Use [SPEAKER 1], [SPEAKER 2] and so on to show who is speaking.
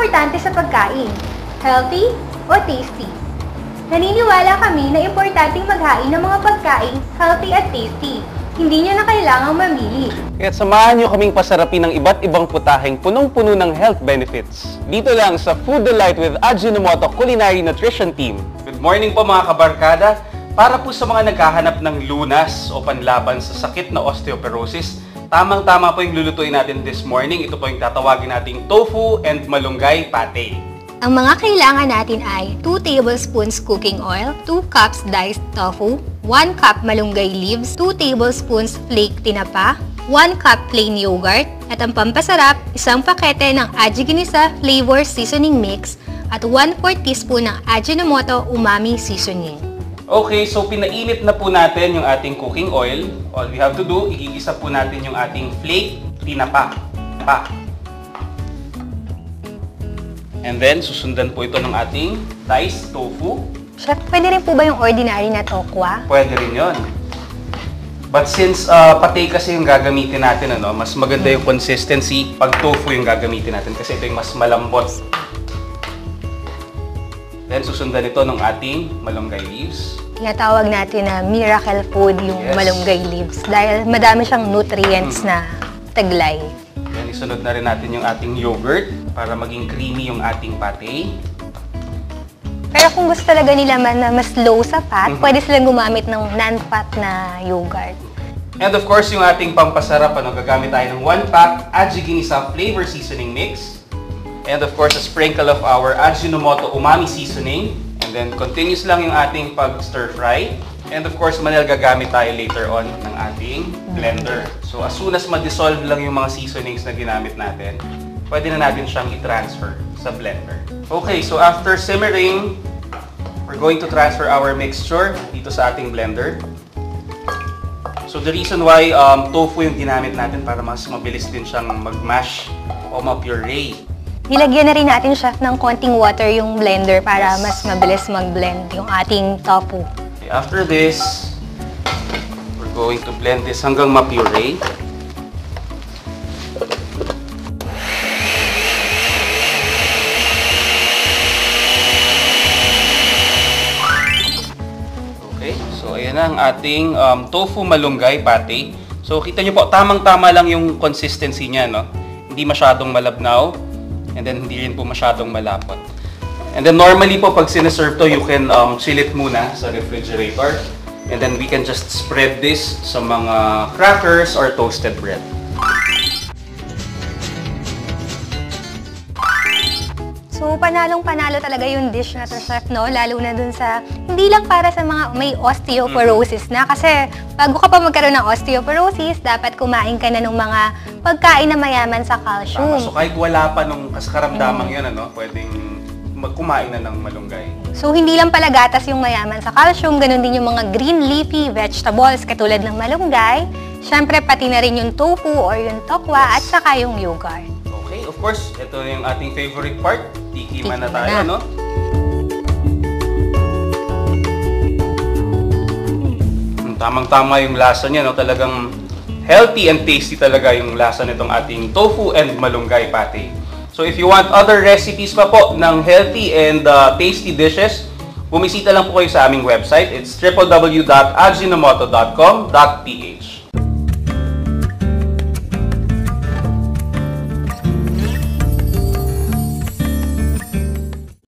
[SPEAKER 1] importante sa pagkain? Healthy o tasty? Naniniwala kami na importanteng maghain ng mga pagkain healthy at tasty. Hindi niyo na kailangang mamili.
[SPEAKER 2] Kaya samahan niyo kaming pasarapin ng iba't ibang putaheng punong-puno ng health benefits. Dito lang sa Food Delight with Ajinomoto Culinary Nutrition Team. Good morning po mga kabarkada. Para po sa mga naghahanap ng lunas o panlaban sa sakit na osteoporosis, tamang-tama po yung lulutuin natin this morning. Ito po yung tatawagin nating tofu and malunggay pate.
[SPEAKER 1] Ang mga kailangan natin ay 2 tablespoons cooking oil, 2 cups diced tofu, 1 cup malunggay leaves, 2 tablespoons flake tinapa, 1 cup plain yogurt, at ang pampasarap, isang pakete ng Aji Ginisa Flavor Seasoning Mix at 1/4 teaspoon ng Ajinomoto Umami Seasoning.
[SPEAKER 2] Okay, so pinainit na po natin yung ating cooking oil. All we have to do, igigisa po natin yung ating flake tinapa. And then, susundan po ito ng ating diced tofu.
[SPEAKER 1] Chef, pwede rin po ba yung ordinary na tokwa?
[SPEAKER 2] Pwede rin yun. But since pate kasi yung gagamitin natin, mas maganda yung consistency pag tofu yung gagamitin natin kasi ito yung mas malambot. Then, susundan ito ng ating malunggay leaves.
[SPEAKER 1] Tinatawag natin na miracle food yung malunggay leaves dahil madami siyang nutrients na taglay.
[SPEAKER 2] Then, isunod na rin natin yung ating yogurt para maging creamy yung ating pate.
[SPEAKER 1] Pero kung gusto talaga nila na mas low sa fat, pwede silang gumamit ng non-fat na yogurt.
[SPEAKER 2] And of course, yung ating pampasarap, gagamit tayo ng 1 pack Aji Ginisa Flavor Seasoning Mix. And of course, a sprinkle of our Ajinomoto Umami Seasoning. And then, continuous lang yung ating pag-stir fry. And of course, manel gagamit tayo later on ng ating blender. So, as soon as ma-dissolve lang yung mga seasonings na ginamit natin, pwede na natin siyang i-transfer sa blender. Okay, so after simmering, we're going to transfer our mixture dito sa ating blender. So, the reason why tofu yung ginamit natin para mas mabilis din siyang mag-mash o ma-puree.
[SPEAKER 1] Nilagyan na rin natin, Chef, ng konting water yung blender para mas mabilis mag-blend yung ating tofu.
[SPEAKER 2] After this, we're going to blend this hanggang ma-puree. Okay, so ayan na ang ating tofu malunggay pate. So kita nyo po, tamang-tama lang yung consistency niya, no? Hindi masyadong malabnaw, and then hindi rin po masyadong malapot. And then normally po pag sinaserve to, you can chill it muna sa refrigerator. And then we can just spread this sa mga crackers or toasted bread.
[SPEAKER 1] So, panalong-panalo talaga yung dish na to, Chef, no? Lalo na dun sa, hindi lang para sa mga may osteoporosis na. Kasi, bago ka pa magkaroon ng osteoporosis, dapat kumain ka na ng mga pagkain na mayaman sa calcium.
[SPEAKER 2] So, kahit wala pa nung karamdamang yun, pwedeng kumain na ng malunggay.
[SPEAKER 1] So, hindi lang pala gatas yung mayaman sa calcium, ganun din yung mga green leafy vegetables katulad ng malunggay. Siyempre, pati na rin yung tofu or yung tokwa at saka yung yogurt.
[SPEAKER 2] Okay, of course, ito yung ating favorite part. Tikiman na tayo, no? Tamang-tama yung lasa niya, no? Talagang healthy and tasty talaga yung lasa nitong ating tofu and malunggay pate. So if you want other recipes pa po ng healthy and tasty dishes, bumisita lang po kayo sa aming website. It's www.ajinomoto.com.ph.